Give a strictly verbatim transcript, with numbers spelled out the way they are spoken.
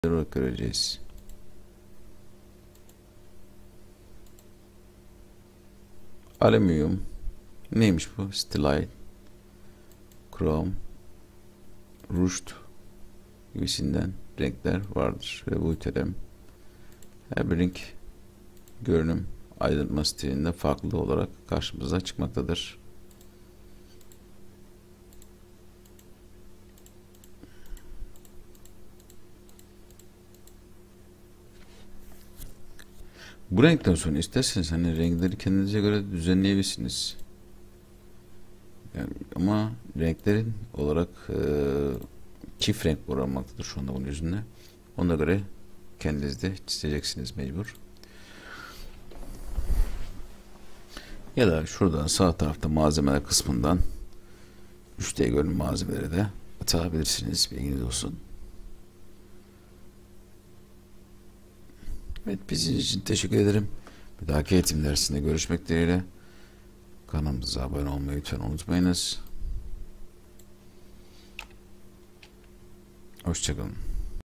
olarak göreceğiz. Alüminyum neymiş bu? Stilite, krom, ruşt gibisinden renkler vardır ve bu terim her bir renk görünüm aydınlatma stilinde farklı olarak karşımıza çıkmaktadır. Bu renkten sonra isterseniz hani renkleri kendinize göre düzenleyebilirsiniz. Yani, ama renklerin olarak e, çift renk oranmaktadır şu anda bunun yüzünde. Ona göre kendiniz de çizeceksiniz mecbur. Ya da şuradan sağ tarafta malzemeler kısmından üç D görünüm malzemeleri de atabilirsiniz. Bilginiz olsun. Evet, bizim için teşekkür ederim. Bir dahaki eğitim dersinde görüşmek dileğiyle. Kanalımıza abone olmayı lütfen unutmayınız. Hoşçakalın.